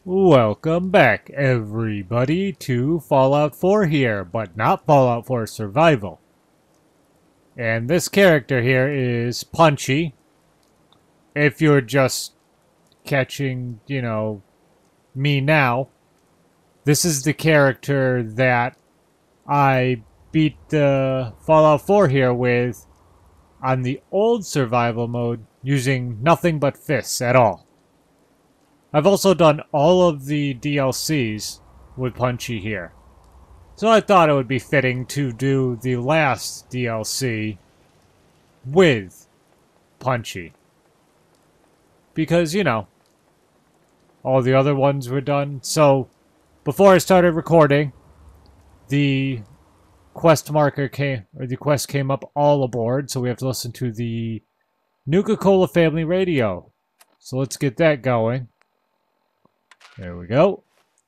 Welcome back, everybody, to Fallout 4 here, but not Fallout 4 Survival. And this character here is Punchy. If you're just catching, me now, this is the character that I beat the Fallout 4 here with on the old survival mode using nothing but fists at all. I've also done all of the DLCs with Punchy here. So I thought it would be fitting to do the last DLC with Punchy. Because, all the other ones were done. So, before I started recording, the quest marker came, or the quest came up all aboard, so we have to listen to the Nuka family radio. So let's get that going. There we go.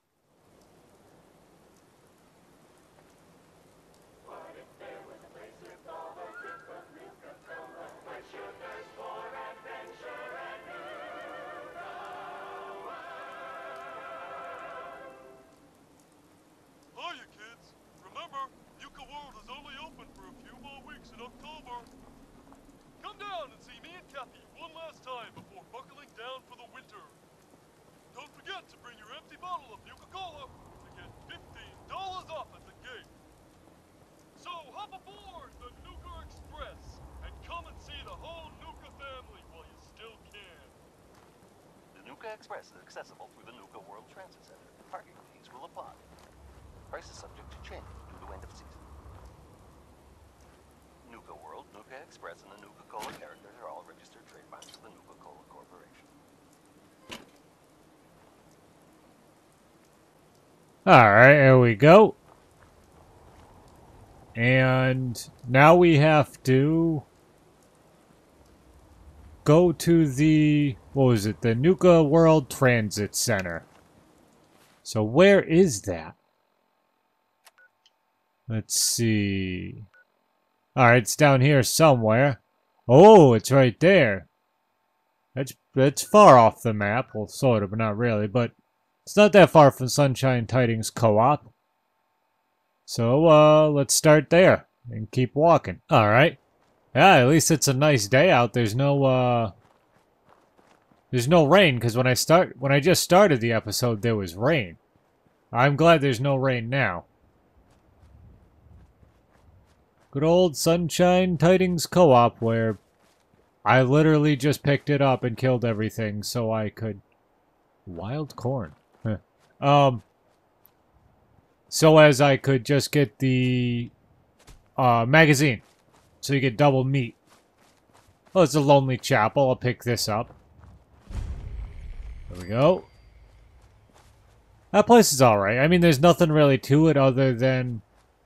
Hiya, kids. Remember, Nuka World is only open for a few more weeks in October. Come down and see me and Kathy one last time before buckling down for the winter. Don't forget to bring your empty bottle of Nuka-Cola to get $15 off at the gate. So hop aboard the Nuka Express and come and see the whole Nuka family while you still can. The Nuka Express is accessible through the Nuka World Transit Center. Parking fees will apply. Price is subject to change due to end of season. Nuka World, Nuka Express, and the Nuka-Cola characters are all registered trademarks of the Nuka-Cola Corporation. Alright, here we go. And now we have to go to the, the Nuka World Transit Center. So where is that? Let's see. Alright, it's down here somewhere. Oh, it's right there. That's far off the map. Well, sort of, but not really. But it's not that far from Sunshine Tidings Co-op. So, let's start there and keep walking. Alright. Yeah, at least it's a nice day out. There's no rain, because when I just started the episode, there was rain. I'm glad there's no rain now. Good old Sunshine Tidings Co-op, where I literally just picked it up and killed everything so I could... Wild corn. So as I could just get the magazine. So you get double meat. Oh, it's a lonely chapel. I'll pick this up. There we go. That place is alright. I mean, there's nothing really to it other than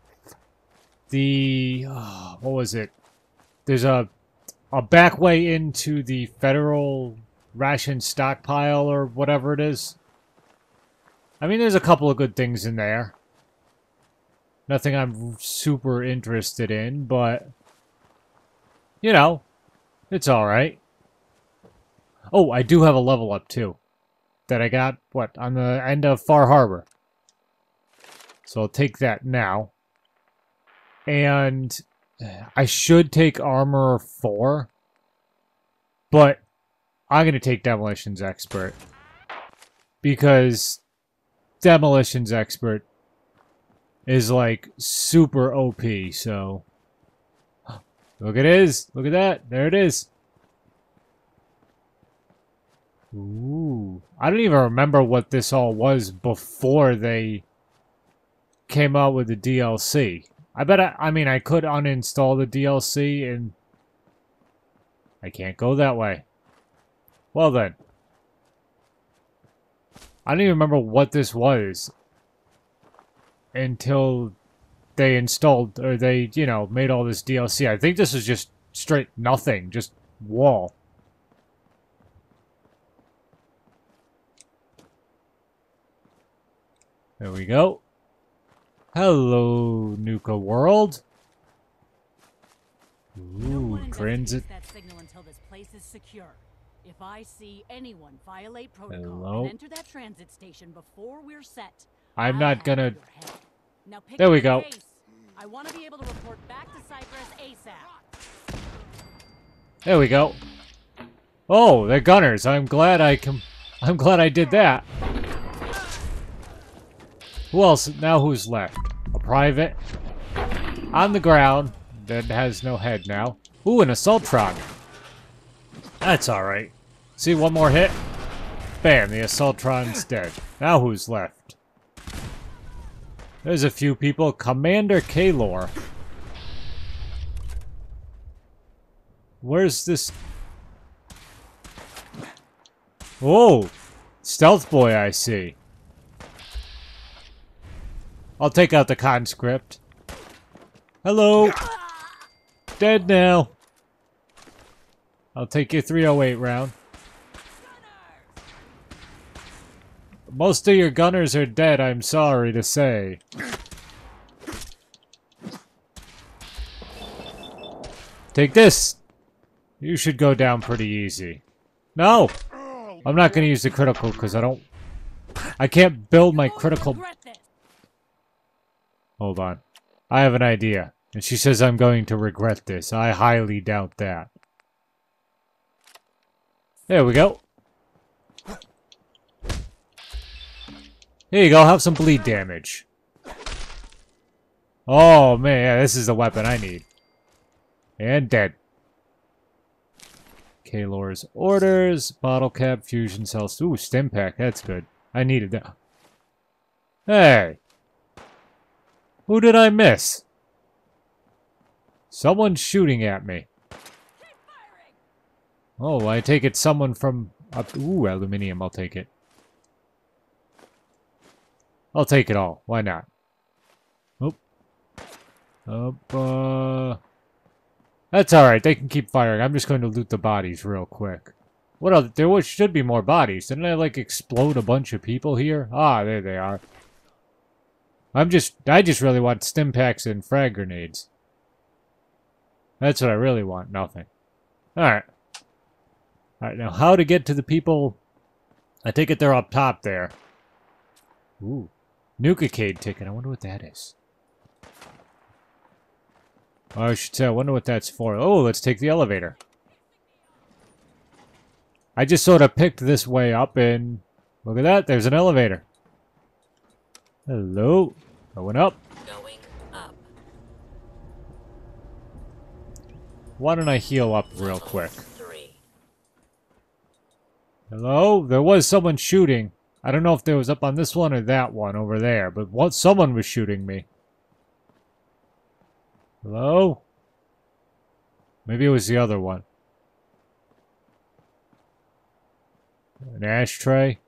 the... what was it? There's a back way into the federal ration stockpile or whatever it is. I mean, there's a couple of good things in there. Nothing I'm super interested in, but... it's alright. Oh, I do have a level up, too. That I got, on the end of Far Harbor. So I'll take that now. And I should take Armor 4. But I'm going to take Demolitions Expert. Because Demolitions Expert is like super OP, so... Look at it! Look at that! There it is! Ooh. I don't even remember what this all was before they came out with the DLC. I bet I could uninstall the DLC and... I can't go that way. Well then. I don't even remember what this was until they installed, or they, made all this DLC. I think this was just straight nothing, just wall. There we go. Hello, Nuka World. Ooh, transit. That signal until this place is secure. If I see anyone violate protocol Hello? and enter that transit station before we're set, I'm I'll not have gonna... your head. Now pick There up we the go. pace. I want to be able to report back to Cyprus ASAP. There we go. Oh, they're gunners. I'm glad I did that. Who else? Now who's left? A private. On the ground. That has no head now. Ooh, an Assaultron. That's alright. See, one more hit. Bam, the Assaultron's dead. Now who's left? There's a few people. Commander Kaylor. Where's this? Oh! Stealth boy, I see. I'll take out the conscript. Hello! Dead now. I'll take your 308 round. Most of your gunners are dead, I'm sorry to say. Take this! You should go down pretty easy. No! I'm not gonna use the critical because I can't build my critical... Hold on. I have an idea. And she says I'm going to regret this. I highly doubt that. There we go. Here you go, have some bleed damage. Oh man, yeah, this is the weapon I need. And dead. Kaylor's orders, bottle cap, fusion cells. Ooh, stim pack, that's good. I needed that. Hey! Who did I miss? Someone's shooting at me. Oh, I take it someone from up. Ooh, aluminium, I'll take it. I'll take it all. Why not? Oop. That's alright. They can keep firing. I'm just going to loot the bodies real quick. What else? Should be more bodies. Didn't I, like, explode a bunch of people here? Ah, there they are. I just really want stim packs and frag grenades. That's what I really want. Nothing. Alright. Alright, now how to get to the people... I take it they're up top there. Ooh. Nuka ticket. I wonder what that is. Oh, I should say, I wonder what that's for. Oh, let's take the elevator. I just sort of picked this way up and... Look at that, there's an elevator. Hello. Going up. Going up. Why don't I heal up real quick? Hello? There was someone shooting. I don't know if there was up on this one or that one over there, but someone was shooting me. Hello? Maybe it was the other one. An ashtray.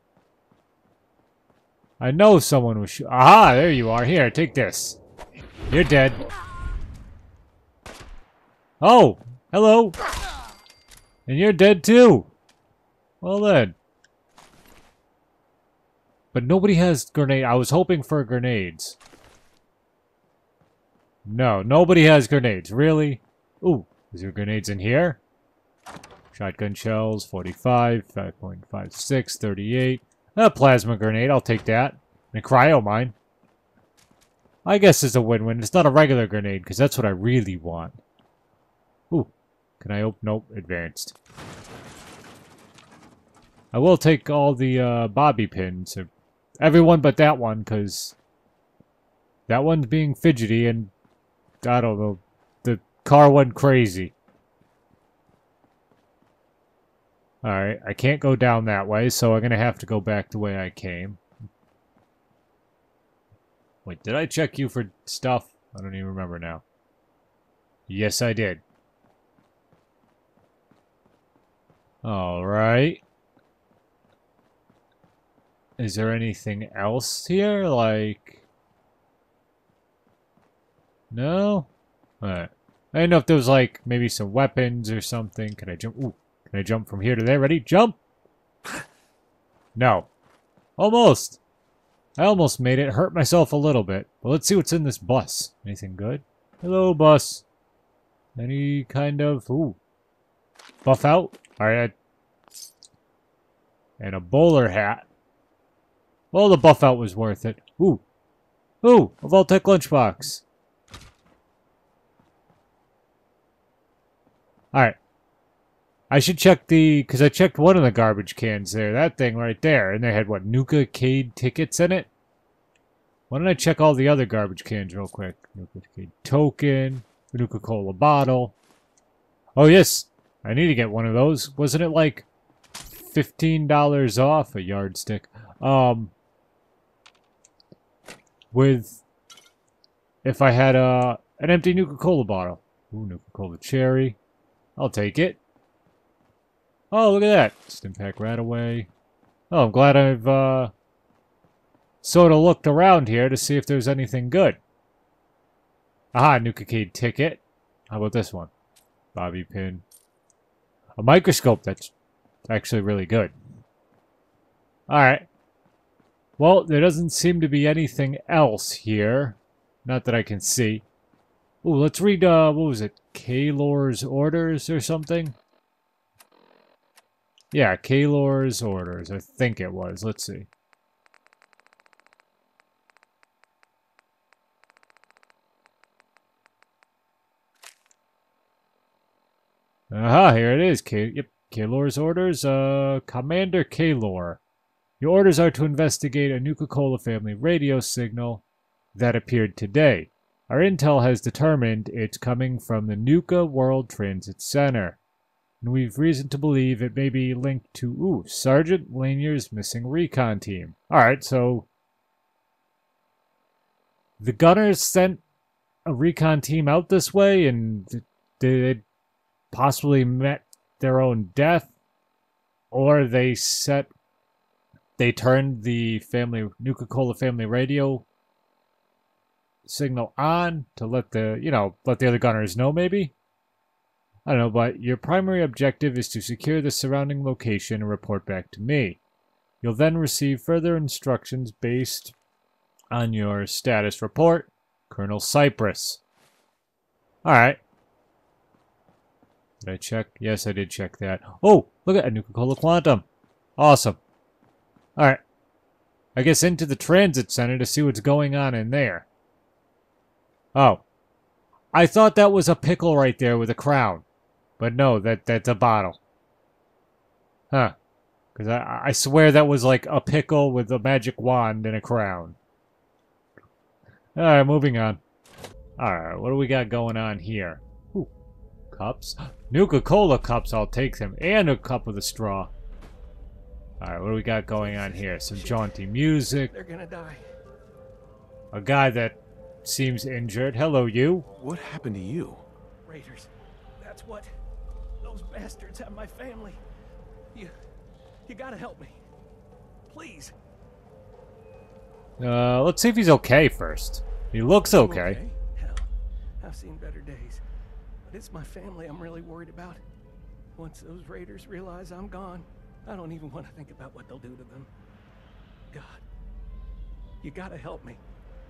I know someone was shooting. Aha! There you are. Here, take this. You're dead. Oh! Hello! And you're dead too! Well then. But nobody has grenade. I was hoping for grenades. No, nobody has grenades. Really? Ooh, is there grenades in here? Shotgun shells, 45, 5.56, 38. A plasma grenade, I'll take that. And a cryo mine. I guess it's a win-win. It's not a regular grenade, because that's what I really want. Ooh, can I open? Nope, advanced. I will take all the bobby pins. Everyone but that one, because that one's being fidgety and I don't know. The car went crazy. Alright, I can't go down that way, so I'm going to have to go back the way I came. Wait, did I check you for stuff? I don't even remember now. Yes, I did. Alright. Is there anything else here? Like... No? Alright. I didn't know if there was, like, maybe some weapons or something. Can I jump? Ooh. Can I jump from here to there? Ready? Jump! No. Almost! I almost made it. Hurt myself a little bit. But let's see what's in this bus. Anything good? Hello, bus. Any kind of... Ooh. Buff out? Alright. And a bowler hat. Well, the buff out was worth it. Ooh. Ooh, a Vault-Tec lunchbox. Alright. I should check because I checked one of the garbage cans there. That thing right there. And they had, what, Nuka Cade tickets in it? Why don't I check all the other garbage cans real quick? Nuka Cade token. Nuka-Cola bottle. Oh, yes. I need to get one of those. Wasn't it like $15 off a yardstick? With if I had an empty Nuka-Cola bottle. Ooh, Nuka-Cola cherry. I'll take it. Oh, look at that. Stimpack Rataway. Oh, I'm glad I've sort of looked around here to see if there's anything good. Aha, Nuka Cade ticket. How about this one? Bobby pin. A microscope that's actually really good. Alright. Well, there doesn't seem to be anything else here. Not that I can see. Ooh, let's read, what was it? Kaylor's orders or something? Yeah, Kaylor's orders. I think it was. Let's see. Aha, here it is. Yep, Kaylor's orders. Commander Kaylor. Your orders are to investigate a Nuka-Cola family radio signal that appeared today. Our intel has determined it's coming from the Nuka World Transit Center. And we've reason to believe it may be linked to, Sergeant Lanier's missing recon team. Alright, so the Gunners sent a recon team out this way and they possibly met their own death, or they turned the Nuka-Cola family radio signal on to let the other Gunners know, maybe? I don't know, but your primary objective is to secure the surrounding location and report back to me. You'll then receive further instructions based on your status report, Colonel Cypress. Alright. Did I check? Yes, I did check that. Oh, look at a Nuka-Cola Quantum. Awesome. Alright. I guess into the transit center to see what's going on in there. Oh. I thought that was a pickle right there with a crown. But no, that's a bottle. Huh. Because I swear that was like a pickle with a magic wand and a crown. Alright, moving on. Alright, what do we got going on here? Ooh, cups. Nuka-Cola cups, I'll take them. And a cup with a straw. Alright, what do we got going on here? Some jaunty music. They're gonna die. A guy that seems injured. Hello, you. What happened to you? Raiders. That's what. Those bastards have my family. You gotta help me. Please. Let's see if he's okay first. He looks okay. Hell, I've seen better days. But it's my family I'm really worried about. Once those raiders realize I'm gone, I don't even want to think about what they'll do to them. God, you gotta help me.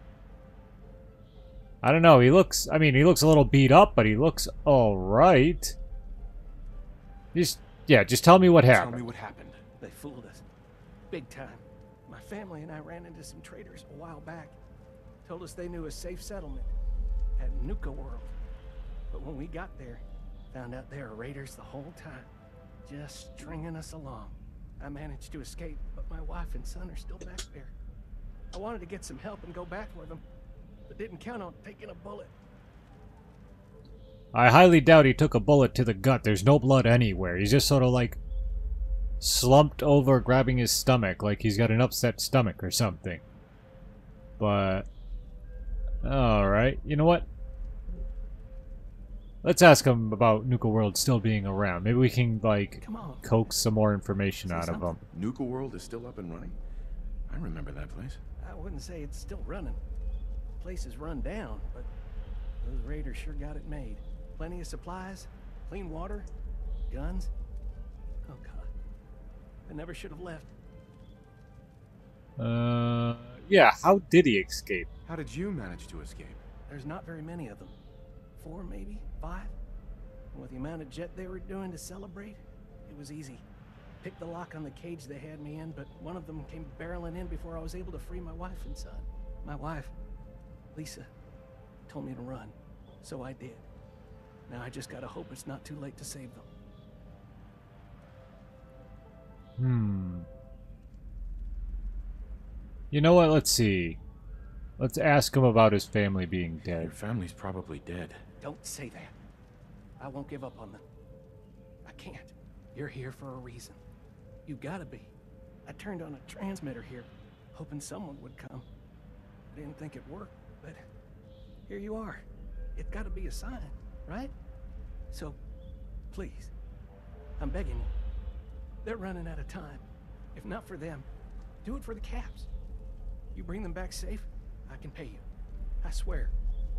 I don't know, he looks a little beat up, but he looks alright. Just tell me what happened. Tell me what happened. They fooled us. Big time. My family and I ran into some traders a while back. Told us they knew a safe settlement at Nuka World. But when we got there, found out they were raiders the whole time. Just stringing us along. I managed to escape, but my wife and son are still back there. I wanted to get some help and go back with them, but didn't count on taking a bullet. I highly doubt he took a bullet to the gut. There's no blood anywhere. He's just sort of like slumped over, grabbing his stomach, like he's got an upset stomach or something. But alright, you know what? Let's ask him about Nuka World still being around. Maybe we can, like, coax some more information out of him. Nuka World is still up and running? I remember that place. I wouldn't say it's still running. The place is run down, but those raiders sure got it made. Plenty of supplies, clean water, guns. Oh, God. I never should have left. Yeah, how did he escape? How did you manage to escape? There's not very many of them. 4, maybe? 5? And with the amount of jet they were doing to celebrate, it was easy. picked the lock on the cage they had me in, but one of them came barreling in before I was able to free my wife and son. My wife, Lisa, told me to run, so I did. Now I just gotta hope it's not too late to save them. You know what? Let's see. Let's ask him about his family being Your dead. family's probably dead. Don't say that. I won't give up on them. I can't. You're here for a reason. You gotta be. I turned on a transmitter here, hoping someone would come. I didn't think it'd work, but here you are. It's gotta be a sign, right? So, please, I'm begging you. They're running out of time. If not for them, do it for the Caps. You bring them back safe, I can pay you. I swear.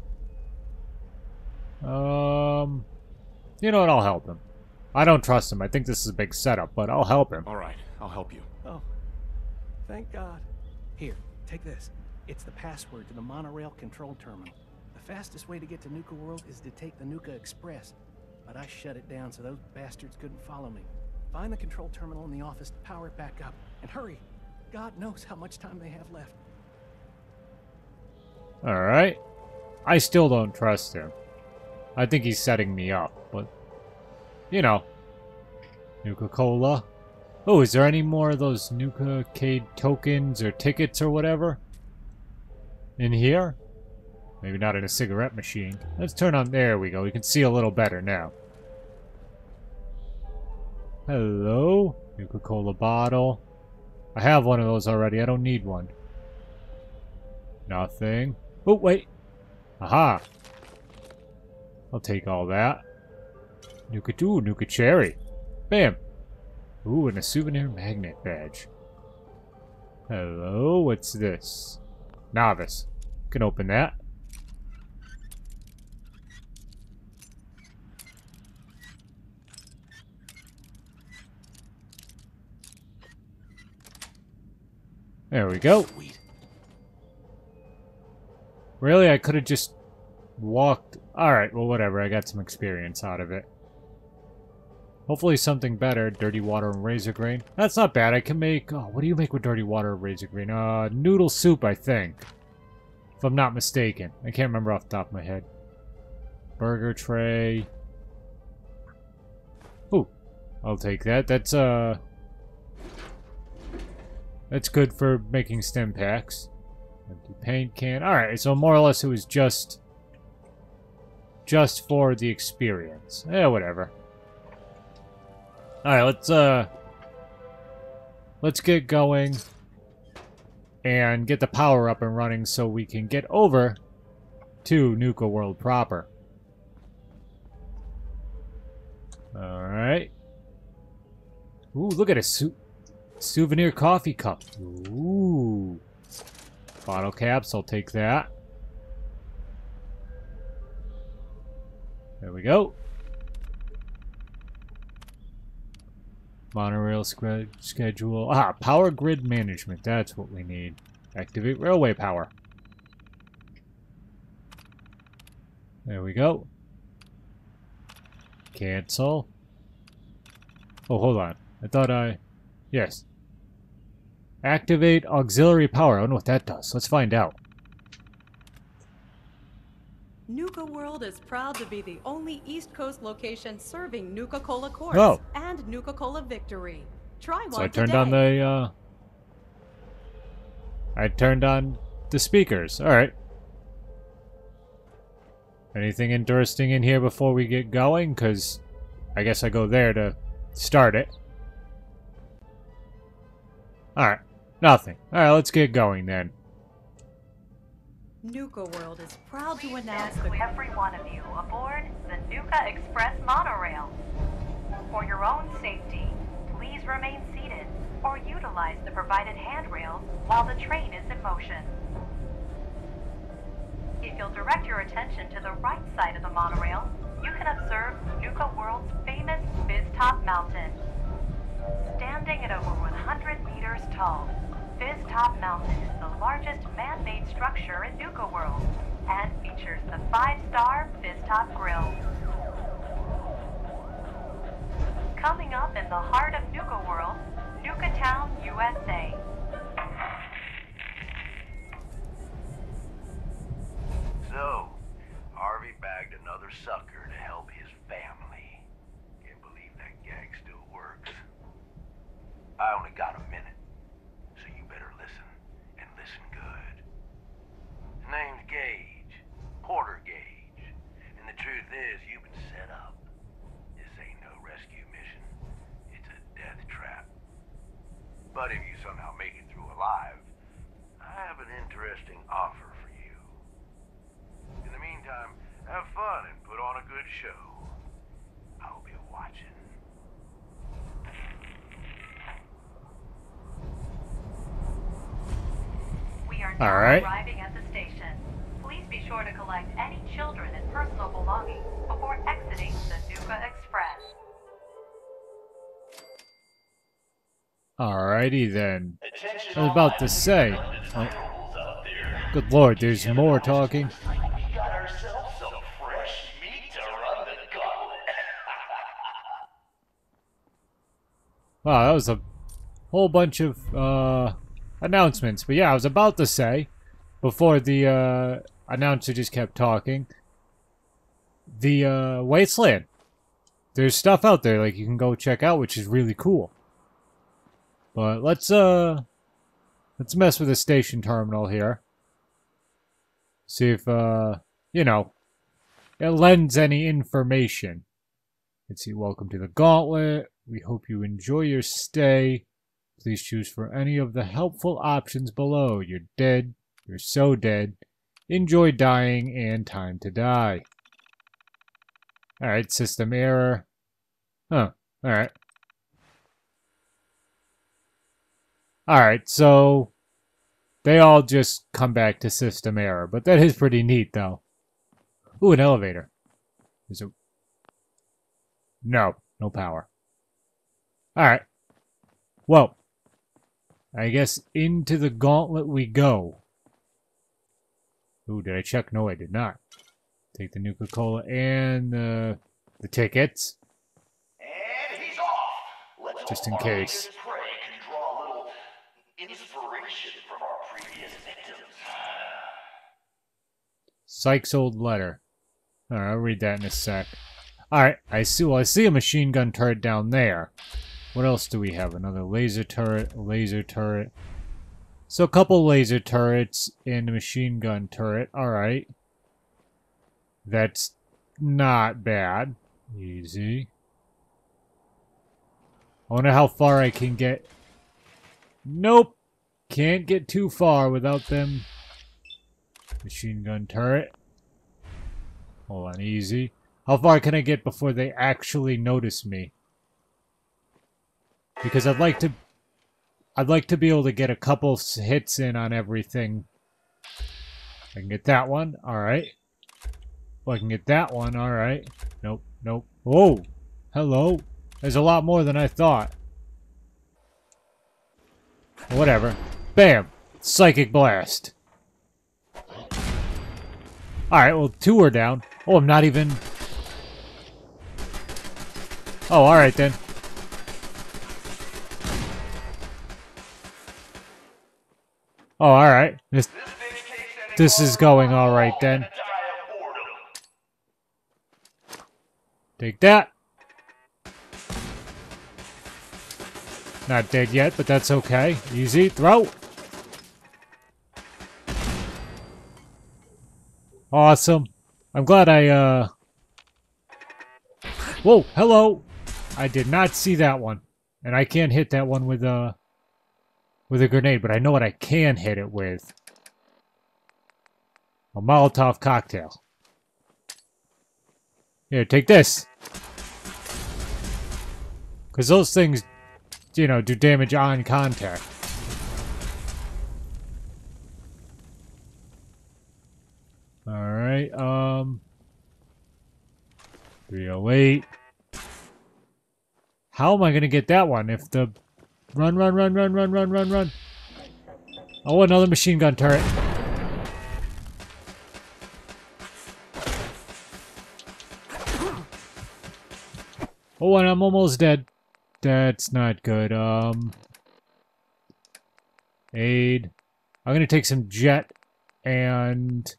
You know what? I'll help him. I don't trust him. I think this is a big setup, but I'll help him. All right, I'll help you. Oh, thank God. Here, take this. It's the password to the monorail control terminal. The fastest way to get to Nuka World is to take the Nuka Express, but I shut it down so those bastards couldn't follow me. Find the control terminal in the office to power it back up, and hurry. God knows how much time they have left. Alright. I still don't trust him. I think he's setting me up, but... You know. Nuka-Cola. Oh, is there any more of those Nuka-Cade tokens or tickets or whatever? In here? Maybe not in a cigarette machine. Let's turn on... There we go. We can see a little better now. Hello? Nuka-Cola bottle. I have one of those already. I don't need one. Nothing. Oh, wait. Aha. I'll take all that. Nuka cherry. Bam. Ooh, and a souvenir magnet badge. Hello, what's this? Novice. Can open that. There we go. Sweet. Really? I could have just walked... Alright, well whatever. I got some experience out of it. Hopefully something better. Dirty water and razor grain. That's not bad. I can make... Oh, what do you make with dirty water and razor grain? Noodle soup, I think. If I'm not mistaken. I can't remember off the top of my head. Burger tray. Ooh. I'll take that. That's good for making stem packs. Empty paint can. Alright, so more or less it was just for the experience. Yeah, whatever. Alright, let's get going and get the power up and running so we can get over to Nuka World proper. Alright. Ooh, look at a souvenir coffee cup. Ooh. Bottle caps, I'll take that. There we go. Monorail schedule. Ah, power grid management. That's what we need. Activate railway power. There we go. Cancel. Oh, hold on. I thought I... Yes. Activate auxiliary power. I don't know what that does. Let's find out. Nuka World is proud to be the only East Coast location serving Nuka-Cola Quartz and Nuka-Cola Victory. Try one So I today. turned on the speakers. Alright. Anything interesting in here before we get going? Because I guess I go there to start it. Alright. Nothing. Alright, let's get going then. Nuka World is proud to announce Welcome every one of you aboard the Nuka Express monorail. For your own safety, please remain seated or utilize the provided handrails while the train is in motion. If you'll direct your attention to the right side of the monorail, you can observe Nuka World's famous Fizz-Top Mountain. Standing at over 100 meters tall, Fizz-Top Mountain is the largest man-made structure in Nuka World and features the 5-star Fizz-Top Grill. Coming up in the heart of Nuka World, Nuka Town, USA. So, Harvey bagged another sucker to help his family. Can't believe that gag still works. I only got a minute, so you better listen, and listen good. His name's Gage, Porter Gage, and the truth is, you've been set up. This ain't no rescue mission. It's a death trap. But if you somehow make it through alive, I have an interesting offer for you. In the meantime, have fun and put on a good show. I'll be watching. We are now arriving at the station. Please be sure to collect any children and personal belongings before exiting the Nuka Express. Alrighty then. I was about to say. Oh, good lord, there's more talking. We got ourselves some fresh meat to run the gauntlet. Wow, that was a whole bunch of announcements. But yeah, I was about to say, before the announcer just kept talking, the wasteland. There's stuff out there like you can go check out, which is really cool. But let's mess with the station terminal here. See if you know, it lends any information. Let's see, welcome to the gauntlet. We hope you enjoy your stay. Please choose for any of the helpful options below. You're dead. You're so dead. Enjoy dying and time to die. Alright, system error. Huh, alright. Alright, so they all just come back to system error, but that is pretty neat though. Ooh, an elevator. Is it? No, no power. Alright. Well, I guess into the gauntlet we go. Ooh, did I check? No, I did not. Take the Nuka-Cola and the tickets. And he's off. Let's just in case. Prey can draw a little inspiration from our previous victims. Sykes' old letter. Alright, I'll read that in a sec. Alright, I see a machine gun turret down there. What else do we have? Another laser turret, a laser turret. So a couple laser turrets and a machine gun turret. Alright. That's not bad. Easy. I wonder how far I can get. Nope. Can't get too far without them. Machine gun turret. Hold on, easy. How far can I get before they actually notice me? Because I'd like to be able to get a couple hits in on everything. I can get that one. Alright. Well, I can get that one. Alright. Nope. Nope. Whoa. Hello. There's a lot more than I thought. Whatever. Bam. Psychic blast. Alright, well, 2 are down. Oh, I'm not even... Oh, alright then. Oh, alright. This is going alright then. Take that. Not dead yet, but that's okay. Easy. Throw. Awesome. I'm glad I, Whoa, hello. I did not see that one. And I can't hit that one with a grenade, but I know what I can hit it with. A Molotov cocktail. Here, take this. Because those things, you know, do damage on contact. Alright, 308. How am I gonna get that one if the... Run. Oh, another machine gun turret. Oh, and I'm almost dead. That's not good. Aid. I'm gonna take some jet and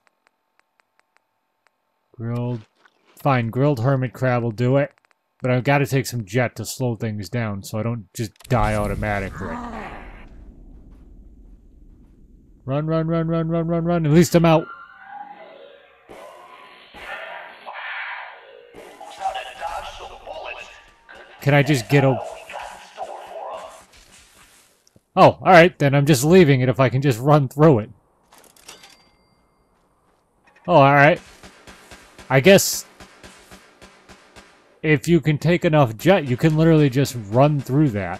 grilled. Fine, grilled hermit crab will do it. But I've got to take some jet to slow things down so I don't just die automatically. Run, run, run, run, run, run, run. At least I'm out. Can I just get a... Oh, alright, then I'm just leaving it if I can just run through it. Oh, alright. I guess... if you can take enough jet, you can literally just run through that.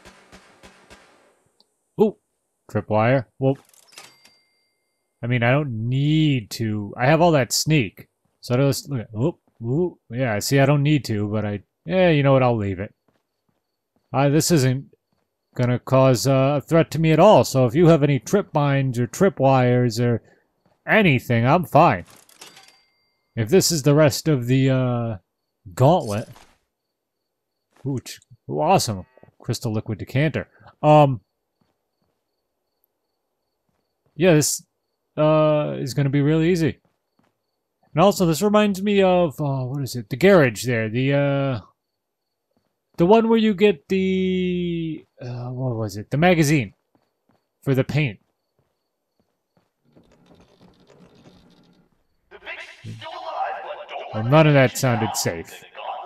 Ooh, tripwire. Well, I mean, I don't need to. I have all that sneak. So I just look at, ooh, yeah, see, I don't need to, but yeah, you know what, I'll leave it. This isn't gonna cause a threat to me at all, so if you have any trip mines or tripwires or anything, I'm fine. If this is the rest of the, gauntlet. Ooh, awesome. Crystal liquid decanter. Yeah, this is going to be really easy. And also, this reminds me of, what is it? The garage there. The one where you get the, what was it? The magazine for the paint. Well, none of that sounded safe.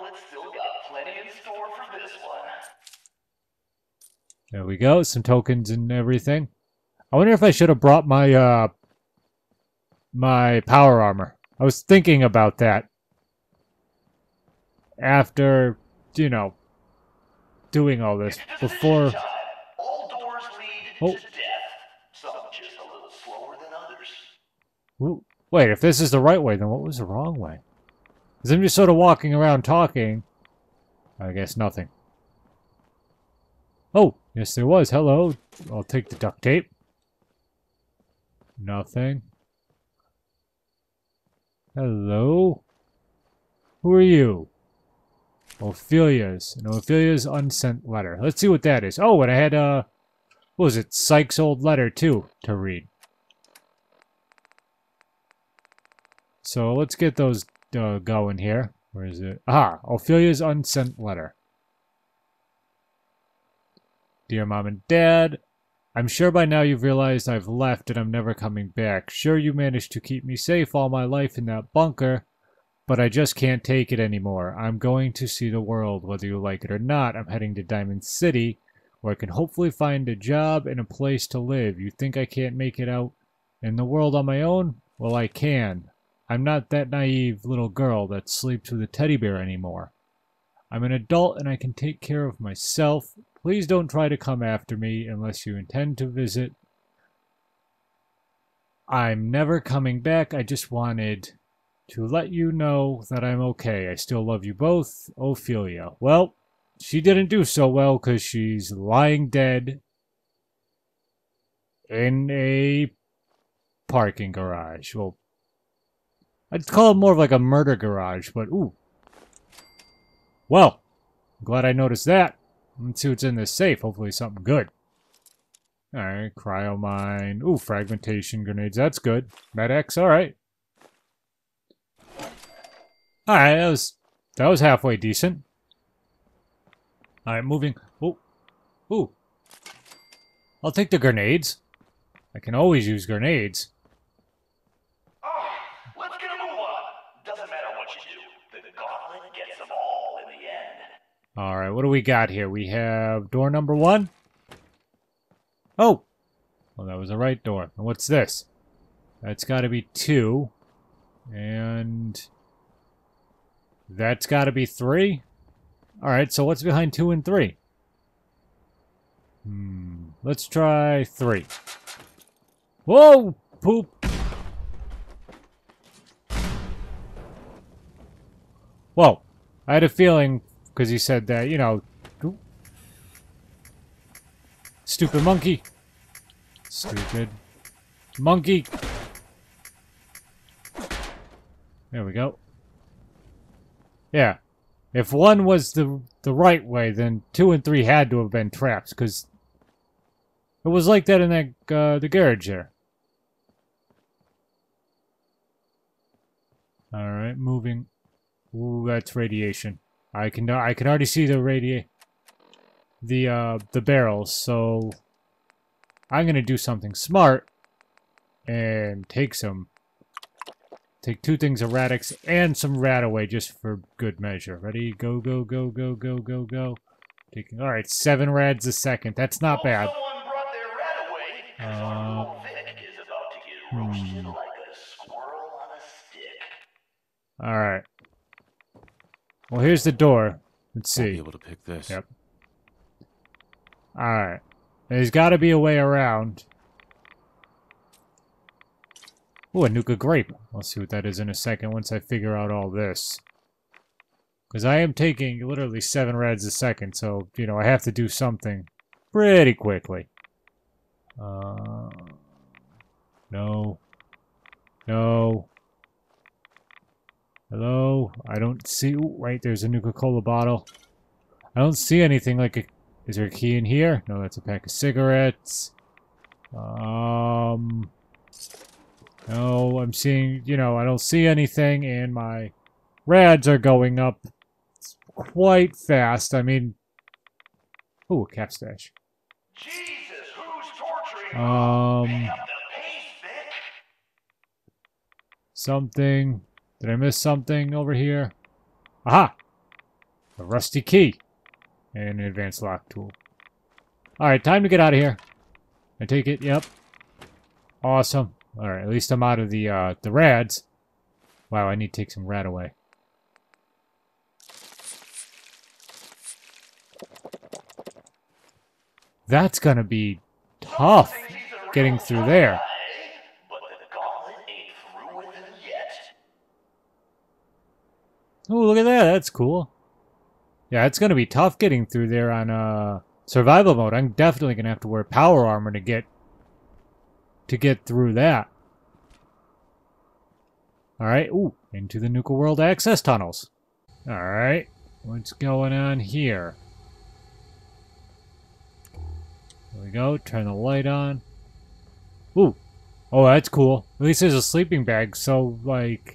There we go, some tokens and everything. I wonder if I should have brought my, my power armor. I was thinking about that. After, you know, doing all this. Before... Oh. Ooh. Wait, if this is the right way, then what was the wrong way? Because I'm just sort of walking around talking. I guess nothing. Oh, yes there was. Hello. I'll take the duct tape. Nothing. Hello? Who are you? Ophelia's. An Ophelia's unsent letter. Let's see what that is. Oh, and I had, what was it? Sykes' old letter, too, to read. So let's get those going here. Where is it? Ah, Ophelia's unsent letter. Dear Mom and Dad, I'm sure by now you've realized I've left and I'm never coming back. Sure, you managed to keep me safe all my life in that bunker, but I just can't take it anymore. I'm going to see the world, whether you like it or not. I'm heading to Diamond City, where I can hopefully find a job and a place to live. You think I can't make it out in the world on my own? Well, I can. I'm not that naive little girl that sleeps with a teddy bear anymore. I'm an adult and I can take care of myself. Please don't try to come after me unless you intend to visit. I'm never coming back. I just wanted to let you know that I'm okay. I still love you both, Ophelia. Well, she didn't do so well because she's lying dead in a parking garage. Well, I'd call it more of like a murder garage, but ooh. Well, I'm glad I noticed that. Let's see what's in this safe. Hopefully something good. Alright, cryo mine. Ooh, fragmentation grenades. That's good. Med-X, alright. Alright, that was halfway decent. Alright, moving. Ooh. Ooh. I'll take the grenades. I can always use grenades. Alright, what do we got here? We have door number 1. Oh! Well, that was the right door. And what's this? That's got to be 2. And... that's got to be 3? Alright, so what's behind 2 and 3? Let's try 3. Whoa! Poop! Whoa. I had a feeling... because he said that, you know... Ooh. Stupid monkey. Stupid monkey. There we go. Yeah. If 1 was the the right way, then 2 and 3 had to have been traps, because it was like that in that the garage there. Alright, moving. Ooh, that's radiation. I can already see the the barrels, so I'm gonna do something smart and take 2 things of Radix and some Radaway just for good measure. Ready? Go, go, go, go, go, go, go. Alright, 7 rads a second. That's not bad. Someone brought their rat away because our Uncle Vic is about to get roasted like a squirrel on a stick. Alright. Well, here's the door. Let's Won't be see. able to pick this. Yep. Alright. There's got to be a way around. Ooh, a Nuka grape. I'll see what that is in a second once I figure out all this. Because I am taking literally 7 rads a second, so, you know, I have to do something pretty quickly. No. No. Hello? I don't see... Ooh, right, there's a Nuka-Cola bottle. I don't see anything like a... Is there a key in here? No, that's a pack of cigarettes. No, I'm seeing... You know, I don't see anything, and my rads are going up quite fast. I mean... Ooh, a cap stash. Jesus, who's torturing Pick up the pace, Vic. Something... Did I miss something over here? Aha! A rusty key. And an advanced lock tool. Alright, time to get out of here. I take it, yep. Awesome. Alright, at least I'm out of the rads. Wow, I need to take some rad away. That's gonna be tough getting through there. But the gauntlet ain't through with him yet. Oh, look at that. That's cool. Yeah, it's going to be tough getting through there on survival mode. I'm definitely going to have to wear power armor to get through that. All right. Ooh, into the Nuka World access tunnels. All right. What's going on here? There we go. Turn the light on. Ooh. Oh, that's cool. At least there's a sleeping bag, so, like...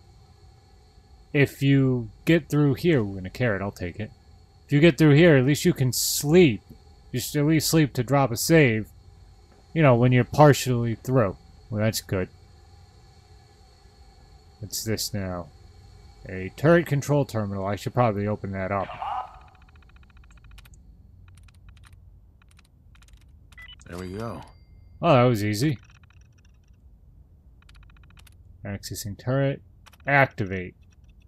If you get through here, ooh, and a carrot, I'll take it. If you get through here, at least you can sleep. Just at least sleep to drop a save. You know, when you're partially through. Well, that's good. What's this now? A turret control terminal. I should probably open that up. There we go. Oh, that was easy. Accessing turret. Activate.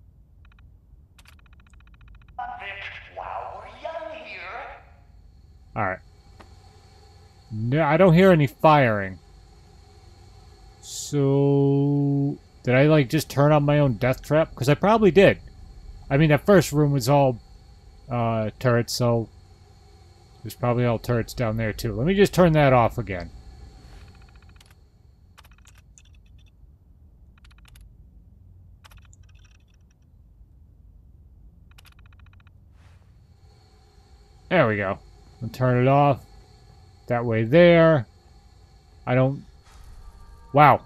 While we're young here. Alright. No, I don't hear any firing. So... Did I, like, just turn on my own death trap? Because I probably did. I mean, that first room was all turrets, so... There's probably all turrets down there, too. Let me just turn that off again. There we go. I'll turn it off. That way there. I don't... Wow.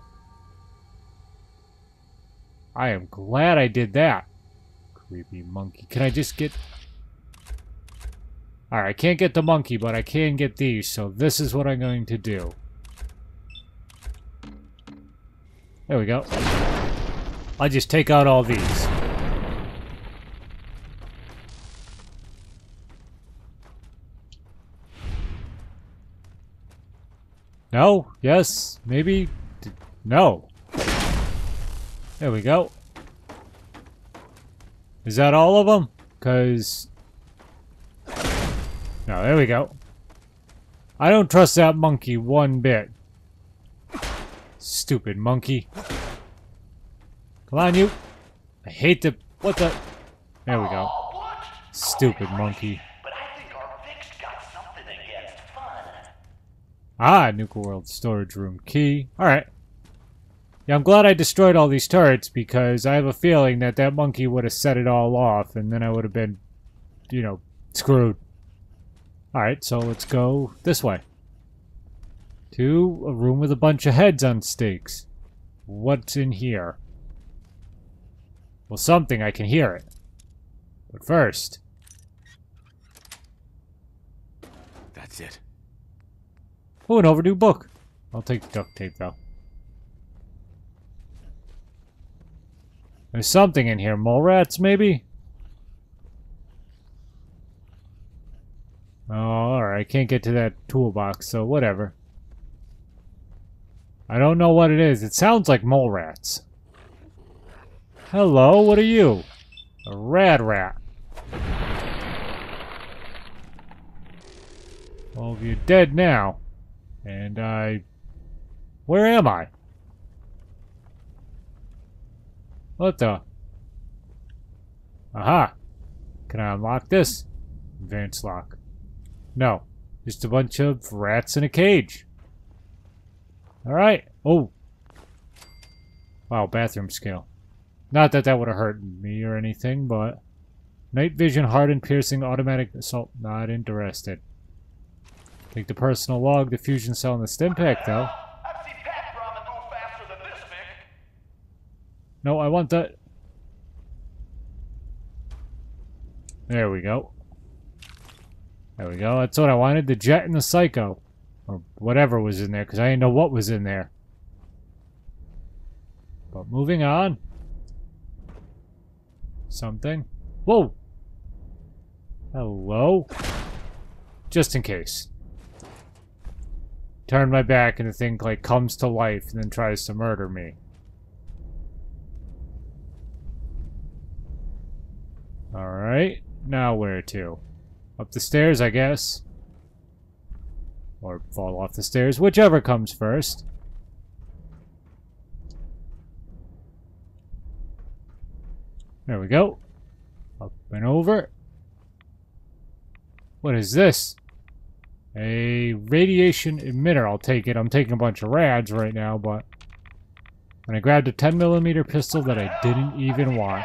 I am glad I did that. Creepy monkey. Can I just get... Alright, I can't get the monkey, but I can get these, so this is what I'm going to do. There we go. I'll just take out all these. No? Yes? Maybe? No. There we go. Is that all of them? Because... No, there we go. I don't trust that monkey one bit. Stupid monkey. Come on, you. I hate the... What the... There we go. Stupid monkey. But I think our Vic's got something against fun. Ah, Nuka World storage room key. Alright. Yeah, I'm glad I destroyed all these turrets because I have a feeling that that monkey would have set it all off and then I would have been you know, screwed. Alright, so let's go this way. To a room with a bunch of heads on stakes. What's in here? Well, something, I can hear it. But first... That's it. Oh, an overdue book. I'll take the duct tape, though. There's something in here. Mole rats, maybe? Oh, alright. I can't get to that toolbox, so whatever. I don't know what it is. It sounds like mole rats. Hello, what are you? A rad rat. Well, you're dead now. And where am I? What the? Aha! Can I unlock this? Advanced lock. No. Just a bunch of rats in a cage. Alright. Oh. Wow, bathroom scale. Not that that would have hurt me or anything, but... Night vision, hardened, piercing, automatic assault. Not interested. Take the personal log, the fusion cell, and the stim pack, though. I've seen Pat Brahman move faster than this, Vic. No, I want that. There we go. There we go. That's what I wanted. The jet and the psycho. Or whatever was in there, because I didn't know what was in there. But moving on. Something. Whoa! Hello? Just in case. Turn my back and the thing, like, comes to life and then tries to murder me. Alright. Now where to? Up the stairs, I guess. Or fall off the stairs, whichever comes first. There we go. Up and over. What is this? A radiation emitter. I'll take it. I'm taking a bunch of rads right now, but... And I grabbed a 10mm pistol that I didn't even want.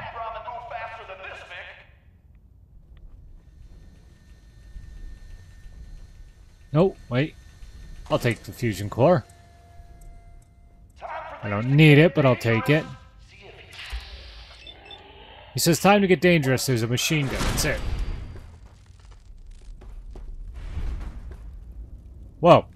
Nope, wait. I'll take the fusion core. I don't need it, but I'll take it. He says, time to get dangerous. There's a machine gun. That's it. Whoa.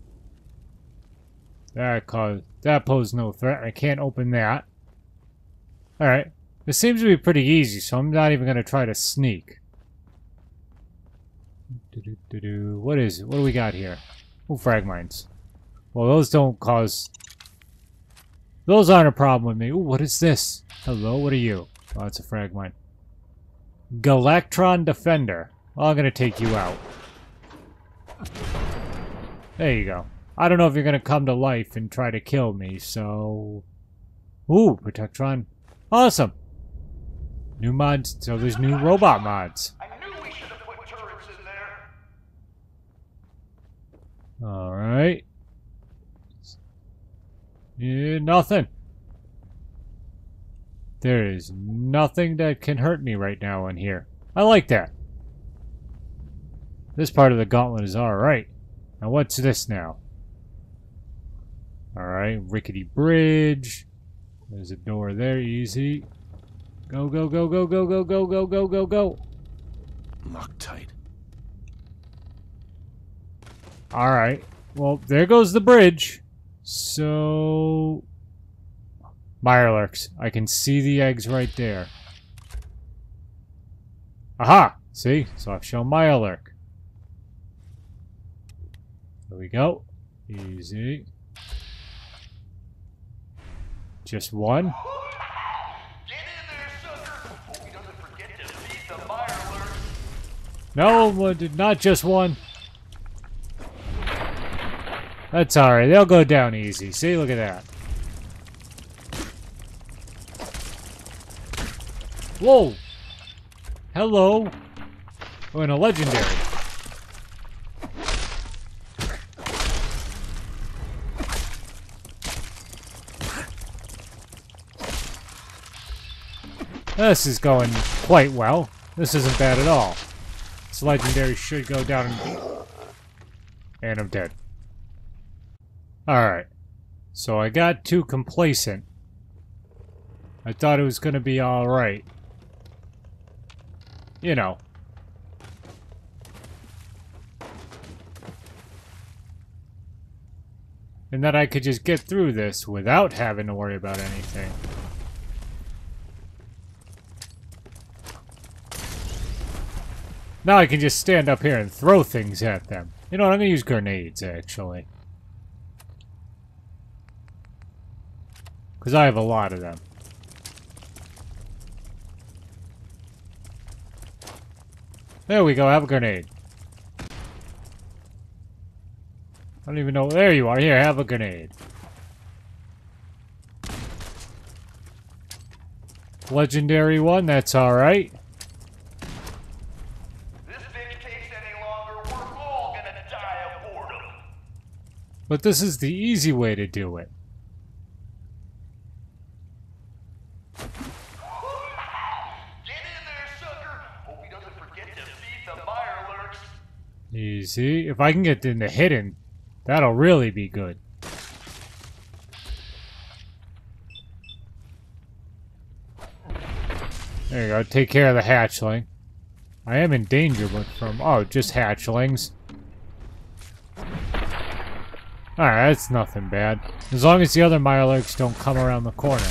That posed no threat. I can't open that. Alright. This seems to be pretty easy, so I'm not even going to try to sneak. What is it? What do we got here? Oh, frag mines. Well, those don't cause... Those aren't a problem with me. Ooh, what is this? Hello, what are you? Oh, it's a frag mine. Galactron Defender. Well, I'm gonna take you out. There you go. I don't know if you're gonna come to life and try to kill me, so... Ooh, Protectron. Awesome! New mods. So there's new robot mods. Alright. Yeah, nothing. There is nothing that can hurt me right now in here. I like that. This part of the gauntlet is alright. Now what's this now? Alright, rickety bridge. There's a door there, easy. Go, go, go, go, go, go, go, go, go, go, go. Locked tight. Alright. Well, there goes the bridge. So... Mirelurks. I can see the eggs right there. Aha! See? Soft shell Mirelurk. There we go. Easy. Just one. Get in there, sucker! Hope he doesn't forget to feed the Mirelurk. No, not just one. That's alright. They'll go down easy. See? Look at that. Whoa! Hello! Oh, and a legendary. This is going quite well. This isn't bad at all. This legendary should go down and I'm dead. Alright. So I got too complacent. I thought it was gonna be alright. You know. And that I could just get through this without having to worry about anything. Now I can just stand up here and throw things at them. You know what, I'm gonna use grenades, actually. Because I have a lot of them. There we go, have a grenade. I don't even know. There you are. Here, have a grenade. Legendary one, that's alright. This dictates any longer, we're all gonna die of boredom. But this is the easy way to do it. Get in there, sucker! Hope he doesn't forget to feed the mirelurks. Easy. If I can get into hidden, that'll really be good. There you go. Take care of the hatchling. I am in danger, but from... Oh, just hatchlings. Alright, that's nothing bad. As long as the other mirelurks don't come around the corner.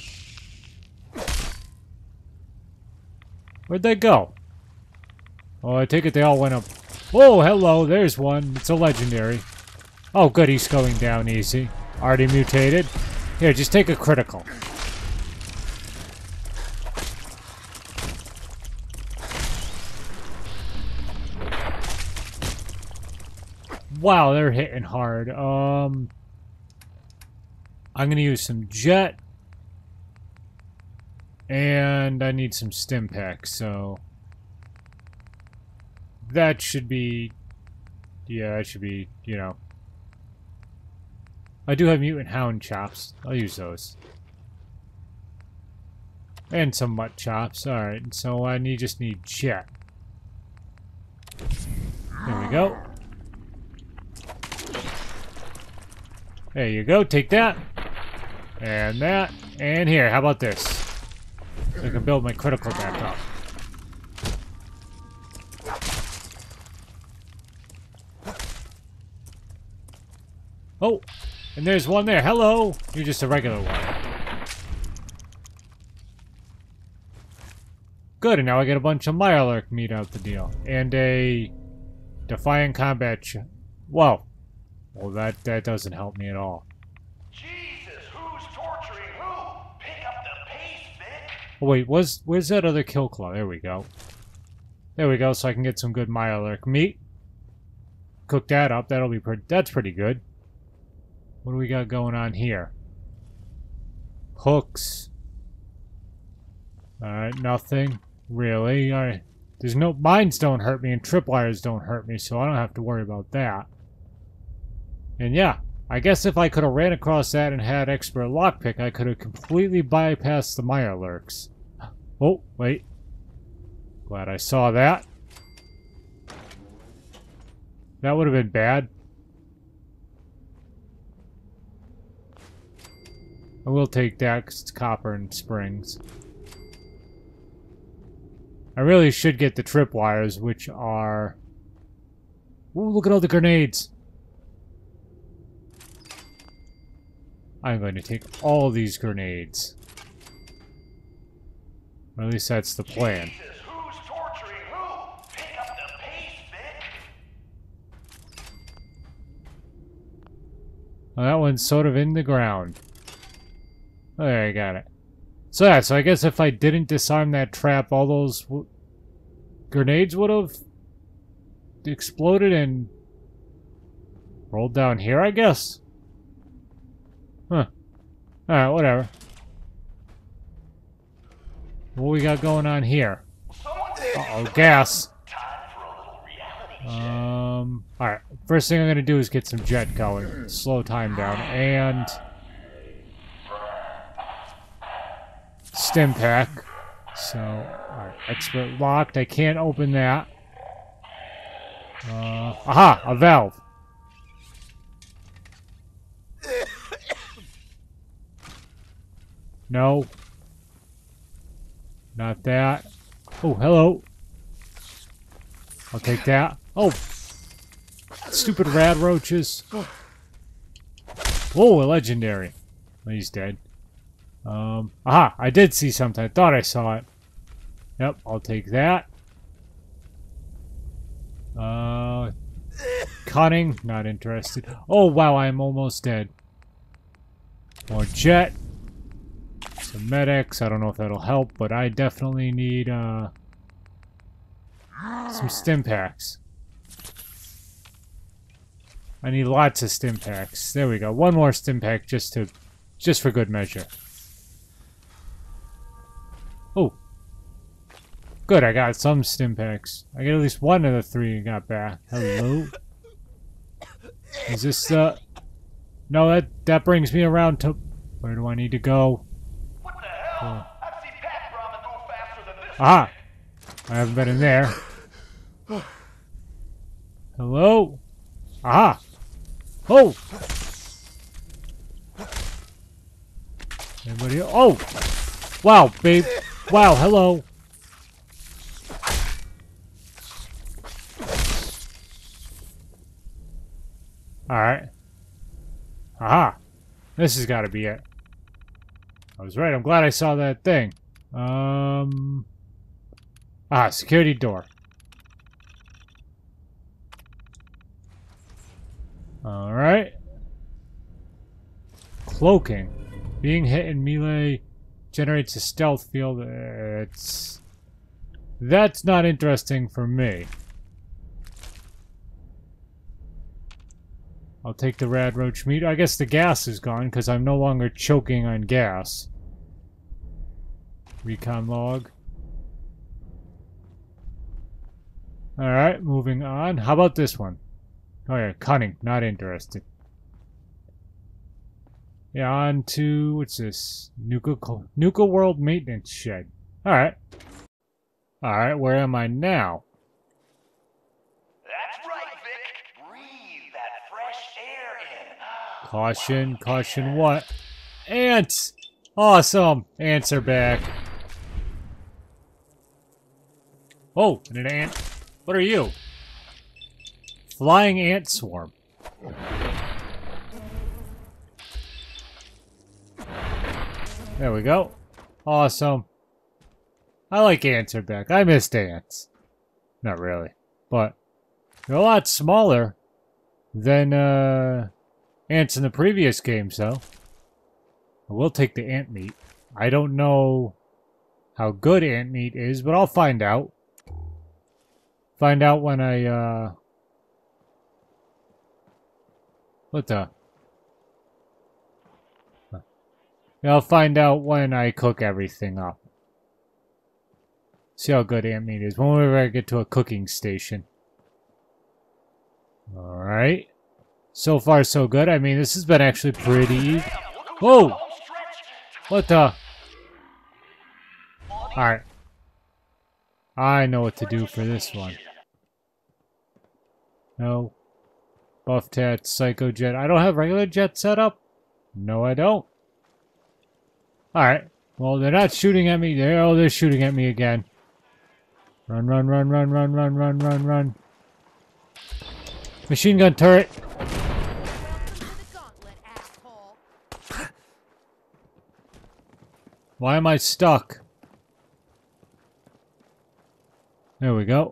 Where'd they go? Oh, I take it they all went up. Whoa, hello, there's one. It's a legendary. Oh, good, he's going down easy. Already mutated. Here, just take a critical. Wow, they're hitting hard. I'm gonna use some jet. And I need some stim packs, so... That should be... Yeah, that should be, you know... I do have mutant hound chops. I'll use those. And some mutt chops. Alright, so I just need jet. There we go. There you go, take that. And that. And here, how about this? I can build my critical back up. Oh! And there's one there. Hello! You're just a regular one. Good, and now I get a bunch of Mirelurk meat out the deal. And a Defiant Combat Whoa. Well, that doesn't help me at all. Jesus, who's torturing who? Pick up the pace, Vic. Oh, wait, where's that other kill claw? There we go. There we go, so I can get some good Mirelurk meat. Cook that up, that's pretty good. What do we got going on here? Hooks. Alright, nothing. Really. Alright. There's no... Mines don't hurt me and tripwires don't hurt me, so I don't have to worry about that. And yeah, I guess if I could have ran across that and had expert lockpick, I could have completely bypassed the Mirelurks. Oh, wait. Glad I saw that. That would have been bad. I will take that because it's copper and springs. I really should get the tripwires, which are... Ooh, look at all the grenades! I'm going to take all these grenades. Or at least that's the plan. Jesus, who's torturing who? Pick up the pace, Vic. Well, that one's sort of in the ground. Oh, there, I got it. So yeah, so I guess if I didn't disarm that trap, all those grenades would have exploded and rolled down here, I guess? Huh. Alright, whatever. What we got going on here? Uh-oh, gas. Alright. First thing I'm gonna do is get some jet going. Slow time down. And... stim pack. So, alright. Expert locked. I can't open that. Aha! A valve. No. Not that. Oh, hello. I'll take that. Oh! Stupid rad roaches. Oh, a legendary. He's dead. Aha! I did see something. I thought I saw it. Yep, I'll take that. Cunning. Not interested. Oh, wow, I'm almost dead. More jet. Some medics. I don't know if that'll help, but I definitely need, some stim packs. I need lots of stim packs. There we go. One more stim pack just for good measure. Oh. Good, I got some stim packs. I got at least one of the three I got back. Hello? Is this, No, that brings me around to... Where do I need to go? What the hell? I've seen pack ramen go faster than this. Aha! I haven't been in there. Hello? Aha! Oh! Anybody? Oh! Wow, babe. Wow, hello. Alright. Aha! This has got to be it. I was right. I'm glad I saw that thing. Security door. Alright. Cloaking. Being hit in melee generates a stealth field. That's not interesting for me. I'll take the rad roach meat. I guess the gas is gone because I'm no longer choking on gas. Recon log. Alright, moving on. How about this one? Oh yeah, cunning. Not interested. Yeah, on to... What's this? Nuka World Maintenance Shed. Alright. Alright, where am I now? That's right, Vic. Breathe that fresh air in. Caution, caution what? Ants! Awesome! Ants are back. Oh, and an ant. What are you? Flying ant swarm. There we go. Awesome. I like ants are back. I missed ants. Not really. But they're a lot smaller than ants in the previous games, though. I will take the ant meat. I don't know how good ant meat is, but I'll find out. Find out when I, What the? Yeah, I'll find out when I cook everything up. See how good ant meat is. Whenever I get to a cooking station. Alright. So far, so good. I mean, this has been actually pretty easy. Whoa! What the? Alright. I know what to do for this one. No. Buff Tat, Psycho Jet. I don't have regular jet set up? No, I don't. Alright. Well, they're not shooting at me. They're shooting at me again. Run, run, run, run, run, run, run, run, run. Machine gun turret. Why am I stuck? There we go.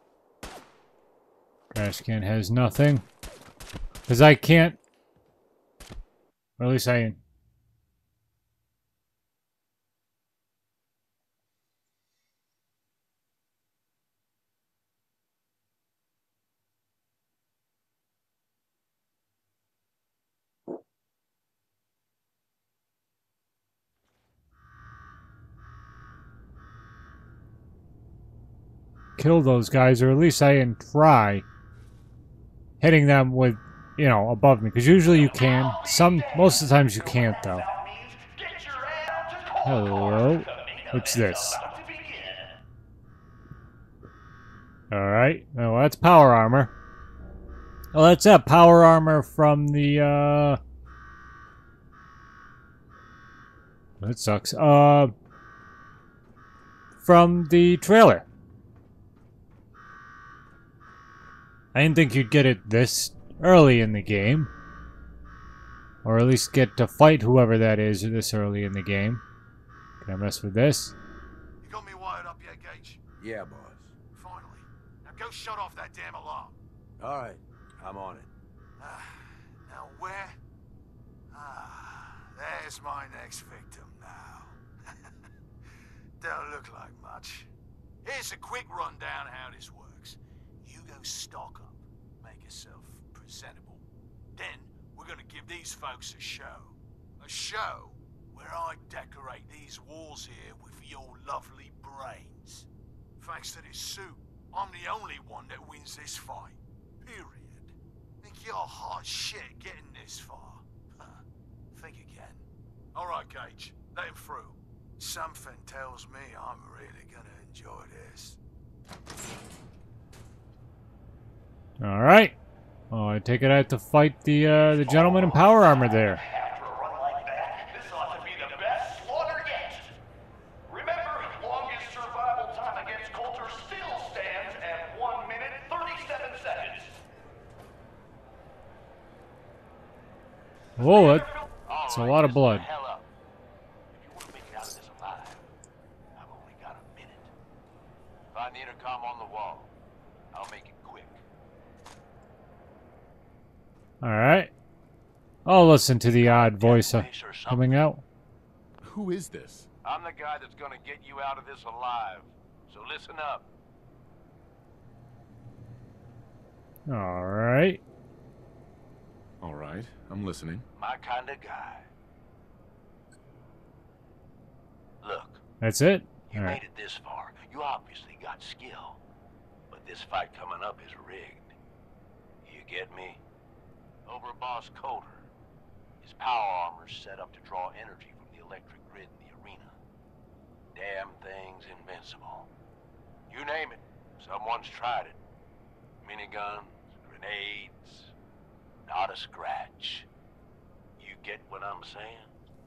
Trash can has nothing. Because I can't... Or at least I... kill those guys, or at least I can try hitting them with, you know, above me, because usually you can. Most of the times you can't, though. Hello? What's this? Alright. Oh, that's power armor. Oh, that's that power armor from the, That sucks. From the trailer. I didn't think you'd get it this early in the game. Or at least get to fight whoever that is this early in the game. Can I mess with this? You got me wired up yet, Gage? Yeah, boss. Finally. Now go shut off that damn alarm. All right, I'm on it. Now where? There's my next victim now. Don't look like much. Here's a quick rundown how this works. You go stock up, make yourself presentable. Then we're gonna give these folks a show. A show where I decorate these walls here with your lovely brains. Thanks to this suit, I'm the only one that wins this fight. Period. Think you're hot shit getting this far. Think again. Alright, Gage. Let him through. Something tells me I'm really gonna enjoy this. Alright. Oh, I take it I have to fight the gentleman in power armor there. After a run like that, this ought to be the best slaughter yet. Remember, longest survival time against Coulter still stands at 1 minute 37 seconds. Whoa, that's a lot of blood. Hell up. If you want to make it out of this alive, I've only got a minute. Find the intercom on the wall. I'll make it quick. Alright. I'll listen to the odd voice coming out. Who is this? I'm the guy that's gonna get you out of this alive. So listen up. Alright. All right, I'm listening. My kind of guy. Look, That's it? you Alright. made it this far. You obviously got skill. But this fight coming up is rigged. You get me? Overboss Coder. His power armor's set up to draw energy from the electric grid in the arena. Damn thing's invincible. You name it, someone's tried it. Miniguns, grenades, not a scratch. You get what I'm saying?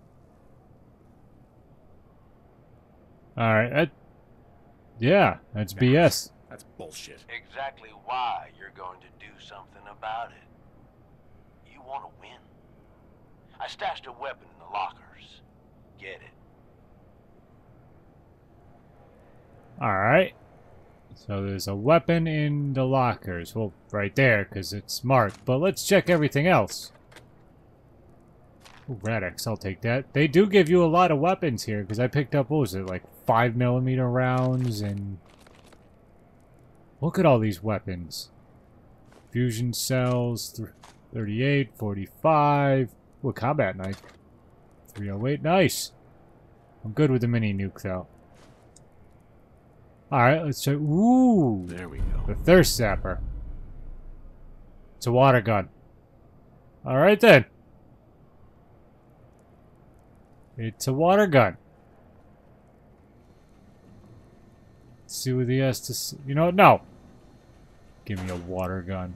Alright, yeah, that's BS. That's bullshit. Exactly why you're going to do something about it. You want to win? I stashed a weapon in the lockers. Get it. Alright. So there's a weapon in the lockers. Well, right there, because it's marked. But let's check everything else. Ooh, Radix, I'll take that. They do give you a lot of weapons here, because I picked up, what was it, like 5mm rounds and... Look at all these weapons. Fusion cells, 38, 45. Ooh, a combat knife. 308, nice. I'm good with the mini nuke, though. Alright, let's check. Ooh! There we go. The thirst zapper. It's a water gun. Alright then. It's a water gun. Let's see what he has to say. You know what? No. Give me a water gun.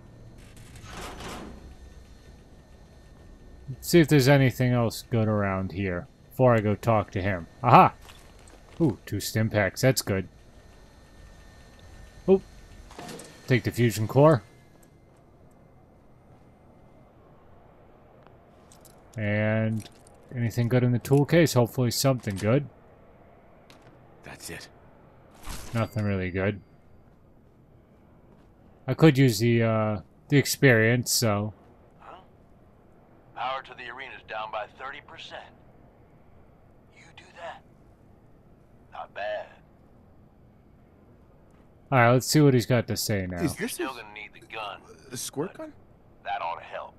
Let's see if there's anything else good around here before I go talk to him. Aha! Ooh, 2 stim packs. That's good. Oh, take the fusion core. And anything good in the tool case? Hopefully something good. That's it. Nothing really good. I could use the experience, so... Huh? Power to the arena's down by 30%. You do that. Not bad. Alright, let's see what he's got to say now. Is You're this still gonna need the gun. a squirt gun? That ought to help.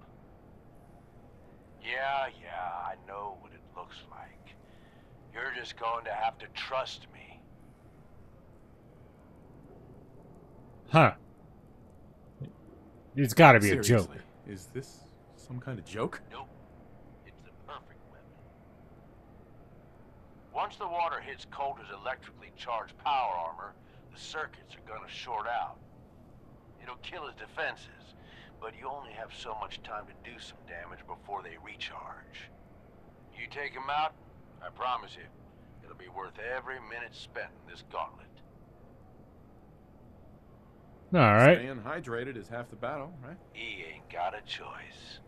Yeah, I know what it looks like. You're just going to have to trust me. Huh. It's gotta be a joke. Seriously, is this some kind of joke? Nope. It's the perfect weapon. Once the water hits Coulter's electrically charged power armor, the circuits are gonna short out. It'll kill his defenses, but you only have so much time to do some damage before they recharge. You take him out, I promise you, it'll be worth every minute spent in this gauntlet. Alright. Staying hydrated is half the battle, right? He ain't got a choice.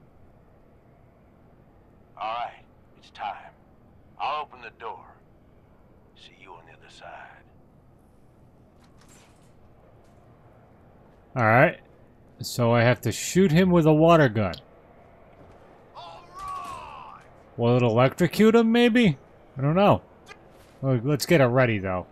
Alright, it's time. I'll open the door. See you on the other side. Alright. So I have to shoot him with a water gun. Will it electrocute him, maybe? I don't know. Well, let's get it ready, though.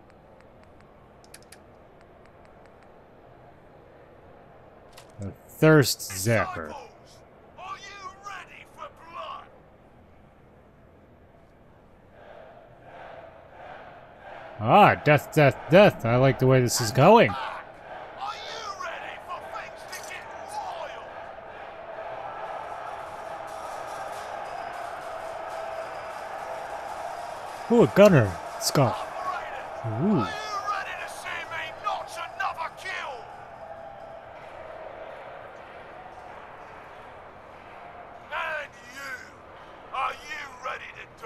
A thirst zapper. Are you ready for blood? Ah, death, death, death. I like the way this is going. Are you ready for things to get royal? Ooh, a gunner skull. Operator, Ooh. are you ready to see me notch another kill? And you, are you ready to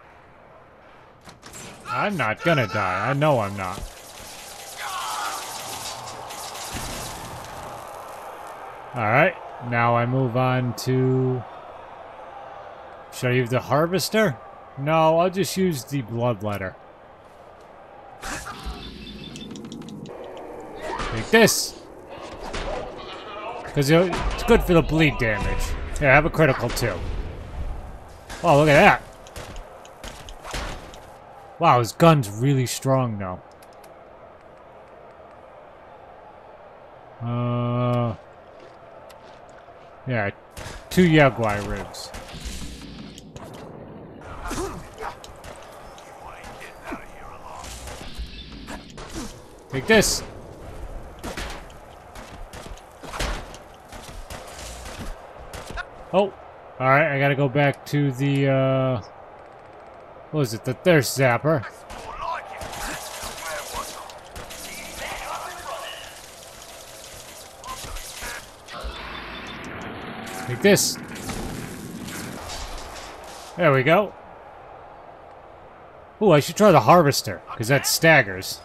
die? I'm not gonna die. I know I'm not. Alright, now I move on to... Should I use the harvester? No, I'll just use the bloodletter. Take this! Because it's good for the bleed damage. Yeah, I have a critical too. Oh, look at that! Wow, his gun's really strong now. Yeah, 2 Yaguai ribs. Take this! Oh! Alright, I gotta go back to the, what was it? The thirst zapper. Take this. There we go. Ooh, I should try the harvester, because that staggers.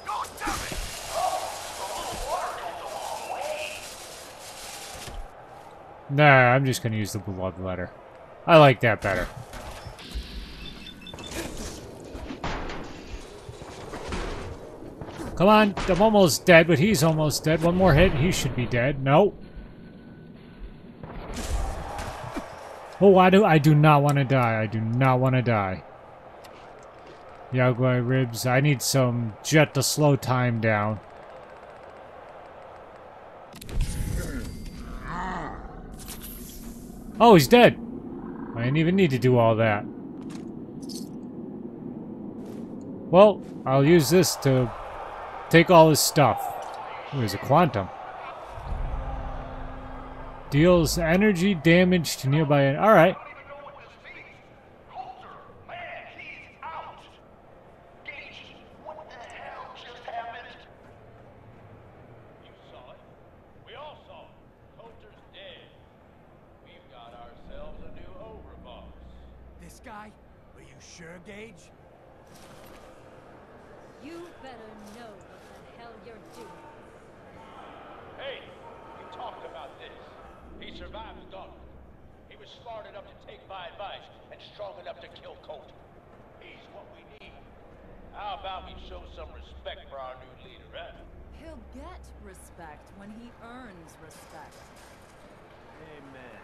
Nah, I'm just gonna use the bloodletter. I like that better. Come on, I'm almost dead, but he's almost dead. One more hit, he should be dead. No. Oh, I do not want to die. I do not want to die. Yaguai ribs. I need some jet to slow time down. Oh, he's dead. I didn't even need to do all that. Well, I'll use this to take all his stuff. Ooh, there's a quantum. Deals energy damage to nearby... Alright. This guy? Are you sure, Gage? You better know what the hell you're doing. Hey, we talked about this. He survived the gauntlet. He was smart enough to take my advice and strong enough to kill Coulter. He's what we need. How about we show some respect for our new leader, huh? He'll get respect when he earns respect. Amen.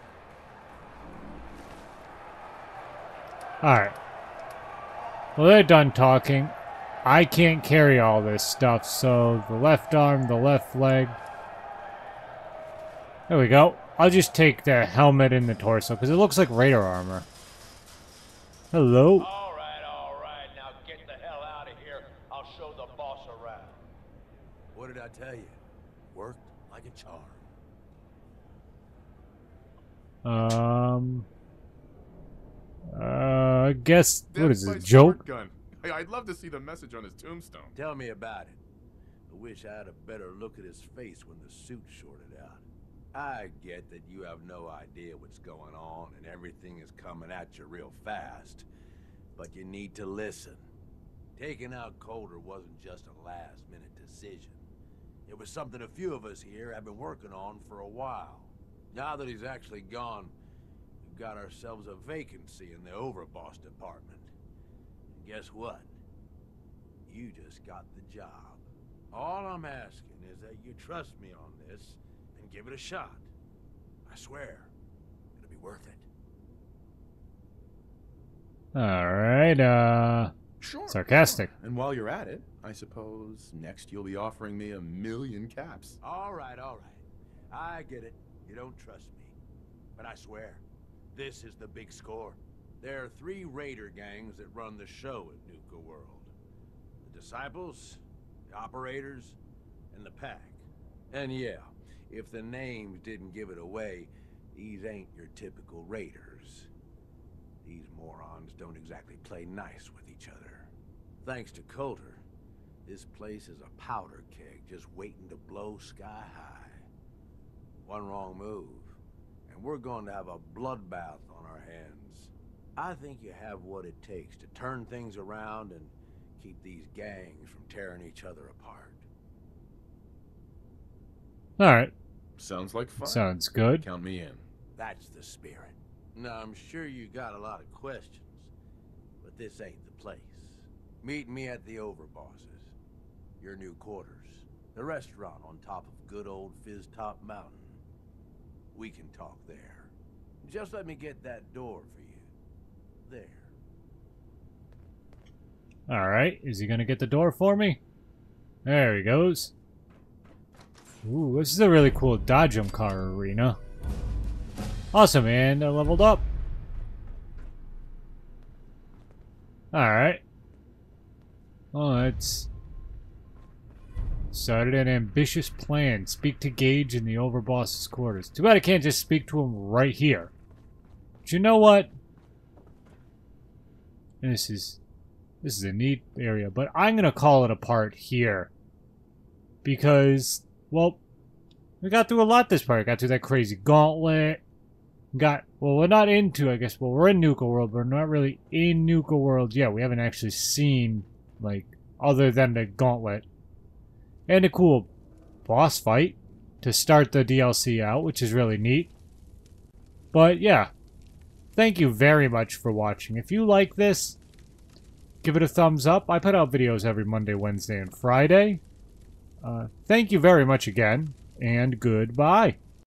Alright. Well, they're done talking. I can't carry all this stuff, so the left arm, the left leg. There we go. I'll just take the helmet and the torso, because it looks like radar armor. Hello? All right. Now get the hell out of here. I'll show the boss around. What did I tell you? Worked like a charm. I guess, what is it, Death a by joke? shotgun. Hey, I'd love to see the message on his tombstone. Tell me about it. I wish I had a better look at his face when the suit shorted out. I get that you have no idea what's going on and everything is coming at you real fast, but you need to listen. Taking out Coulter wasn't just a last-minute decision. It was something a few of us here have been working on for a while. Now that he's actually gone, we've got ourselves a vacancy in the overboss department. And guess what? You just got the job. All I'm asking is that you trust me on this and give it a shot. I swear, it'll be worth it. Alright, Sure. sarcastic. Sure. And while you're at it, I suppose next you'll be offering me 1,000,000 caps. All right. I get it. You don't trust me. But I swear, this is the big score. There are 3 raider gangs that run the show at Nuka World. The Disciples, the Operators, and the Pack. And yeah, if the names didn't give it away, these ain't your typical raiders. These morons don't exactly play nice with each other. Thanks to Coulter, this place is a powder keg just waiting to blow sky high. One wrong move, and we're going to have a bloodbath on our hands. I think you have what it takes to turn things around and keep these gangs from tearing each other apart. Alright. Sounds like fun. Sounds good. Count me in. That's the spirit. Now, I'm sure you got a lot of questions, but this ain't the place. Meet me at the Overbosses, your new quarters, the restaurant on top of good old Fizz Top Mountain. We can talk there. Just let me get that door for you. There. Alright, is he gonna get the door for me? There he goes. Ooh, this is a really cool Dodgem car arena. Awesome, and I leveled up. Alright. Oh, it's... Started an ambitious plan. Speak to Gage in the Overboss's quarters. Too bad I can't just speak to him right here. But you know what? This is a neat area, but I'm gonna call it a part here. Because, well, we got through a lot this part. Got through that crazy gauntlet. Well, we're not into, I guess, well, we're in Nuka World, but we're not really in Nuka World yet. We haven't actually seen, like, other than the gauntlet. And a cool boss fight to start the DLC out, which is really neat. But, yeah. Thank you very much for watching. If you like this, give it a thumbs up. I put out videos every Monday, Wednesday, and Friday. Thank you very much again, and goodbye.